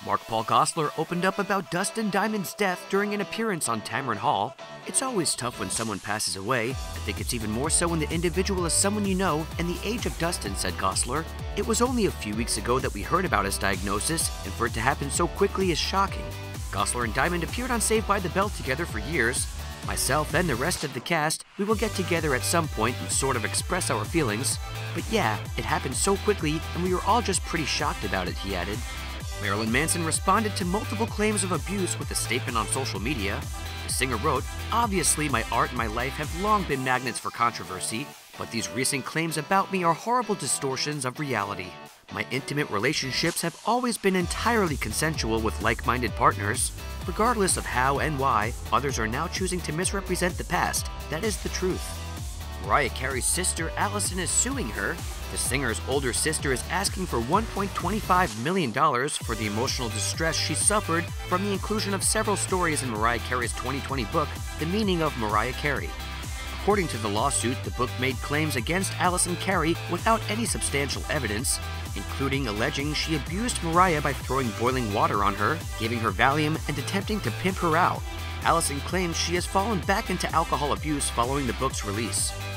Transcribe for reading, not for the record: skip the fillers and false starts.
Mark Paul Gosselaar opened up about Dustin Diamond's death during an appearance on Tamron Hall. It's always tough when someone passes away. I think it's even more so when the individual is someone you know and the age of Dustin, said Gosselaar. It was only a few weeks ago that we heard about his diagnosis, and for it to happen so quickly is shocking. Gosselaar and Diamond appeared on Saved by the Bell together for years. Myself and the rest of the cast, we will get together at some point and sort of express our feelings. But yeah, it happened so quickly and we were all just pretty shocked about it, he added. Marilyn Manson responded to multiple claims of abuse with a statement on social media. The singer wrote, "Obviously, my art and my life have long been magnets for controversy, but these recent claims about me are horrible distortions of reality. My intimate relationships have always been entirely consensual with like-minded partners. Regardless of how and why, others are now choosing to misrepresent the past. That is the truth." Mariah Carey's sister, Alison, is suing her. The singer's older sister is asking for $1.25 million for the emotional distress she suffered from the inclusion of several stories in Mariah Carey's 2020 book, The Meaning of Mariah Carey. According to the lawsuit, the book made claims against Alison Carey without any substantial evidence, including alleging she abused Mariah by throwing boiling water on her, giving her Valium, and attempting to pimp her out. Alison claims she has fallen back into alcohol abuse following the book's release.